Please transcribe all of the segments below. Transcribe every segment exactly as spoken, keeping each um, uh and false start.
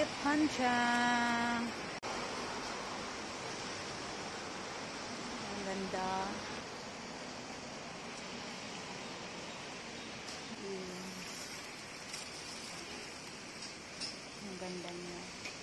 Bukit Panjang. Ang ganda. Ang ganda niya.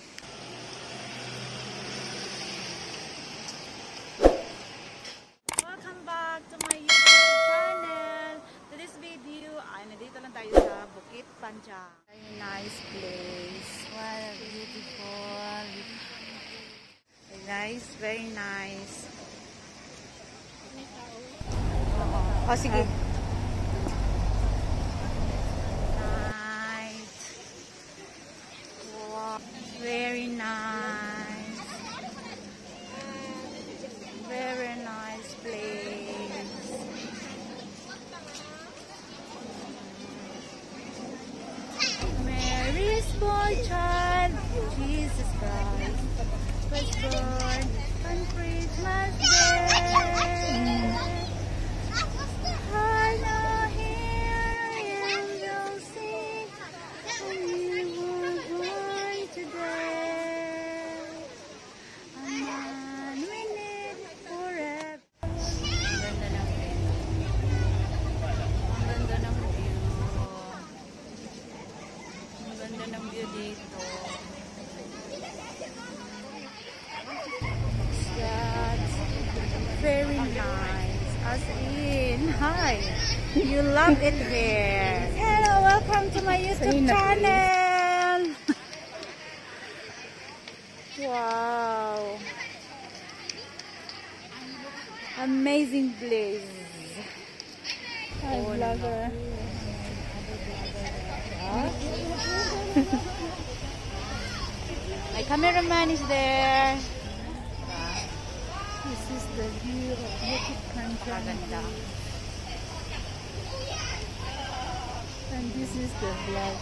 Welcome back to my YouTube channel. Today's video ay nandito lang tayo sa Bukit Panjang. Very nice place. What a beautiful. Hey guys, very nice. Oh, sige. Nice. Wow, very nice. Very nice place. Mary's boy child, Jesus Christ, was born on Christmas Day. Hello, here angels sing, and you were born today. A man we need forever. Ang ganda ng view. Ang ganda ng view. Ang ganda ng view dito. That's very nice. As in, hi. You love it here. Hello, welcome to my YouTube channel. Wow. Amazing place. Hi, oh, vlogger. No. My cameraman is there. This is the view of Bukit Panjang. And this is the vlog.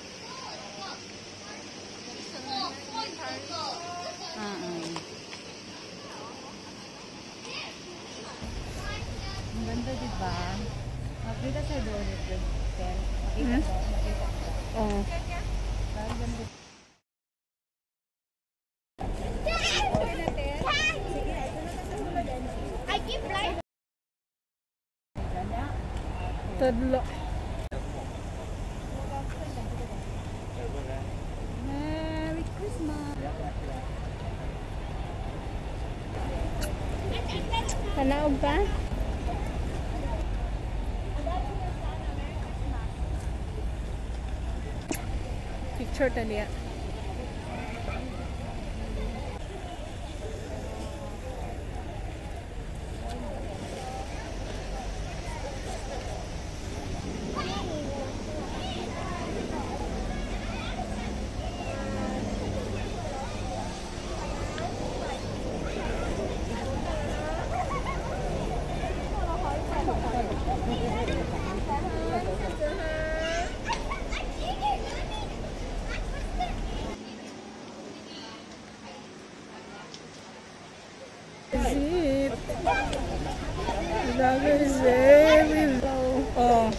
Uh-uh. Ang ganda, diba? Makita sa doon ito. Makita ko. Makita ko. Oo. Ang ganda. Tadlo. Merry Christmas. Tanaog ba? Picture tadi ya. Is it? That is very low. Oh.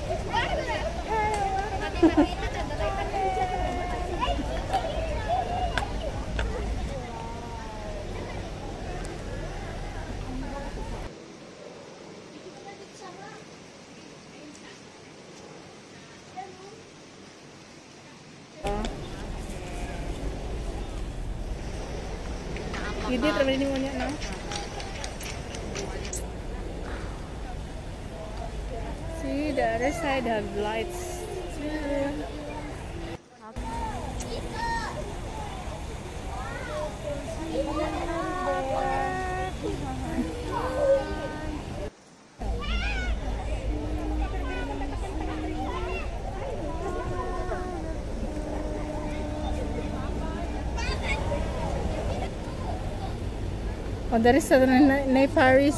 Hindi terlalu ini banyak na. See, the other side have lights. Oh, dari sa na, na Paris.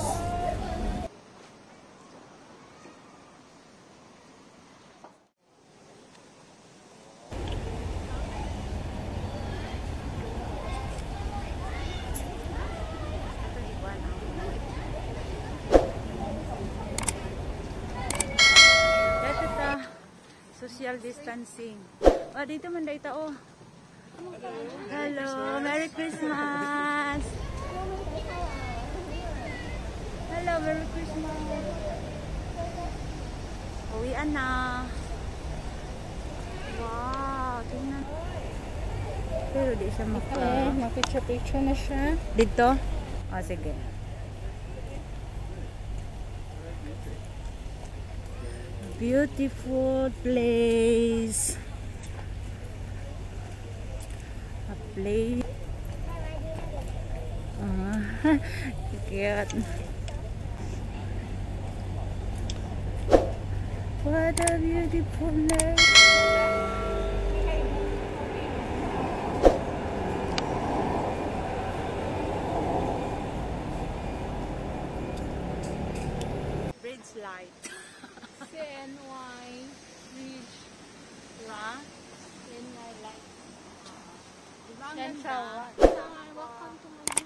Social distancing. Oh, dito man dito oh. Hello, Merry Christmas! Hello, Merry Christmas! Uwian na. Wow, tingnan. Pero di siya maka... Okay, mag-picture-picture na siya. Dito? O, sige. Beautiful place. A place. Ah, cute. What a beautiful place. Bridge light. C N Y Bridge. Diba? C N Y light. Diba ang Central ganda? one. Welcome to my